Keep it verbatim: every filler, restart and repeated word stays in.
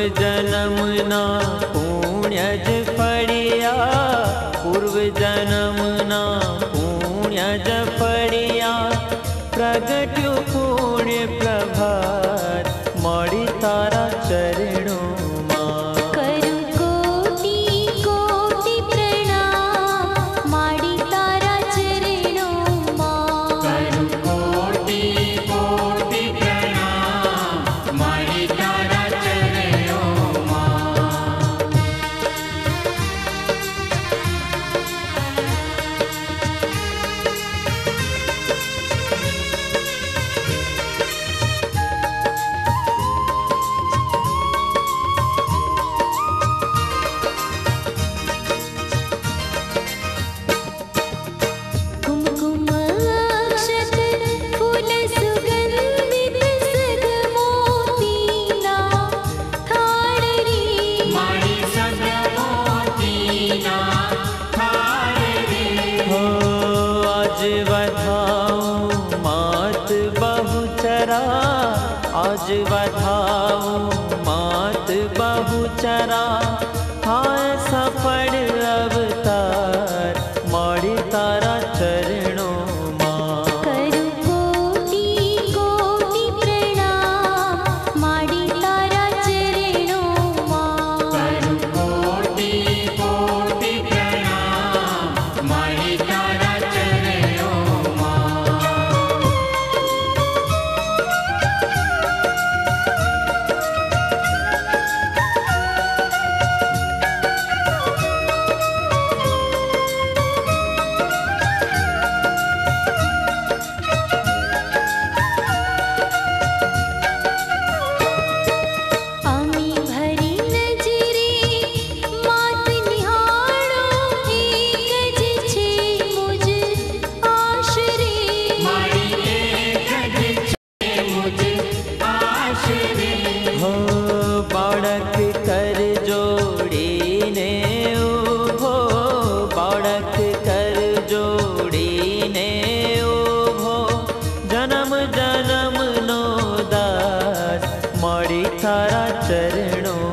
जन्मना पुण्य ज फड़िया, पूर्व जन्मना पुण्य ज फड़िया, प्रगट्यो पुण्य प्रभात मड़ी तारा चरणों आज बधाओ मात बहुचरा, हाय सफल अवतार मड़ी तारा चरणों मां। करूं कोटि कोटि प्रणाम मड़ी तारा चरणों मां। करूं कोटि कोटि प्रणाम मड़ी तारा चरणों मां। बाड़क कर जोड़ी ने उभो, बाड़क कर जोड़ी ने उभो, जन्म जन्म नो दास मड़ी तारा चरणों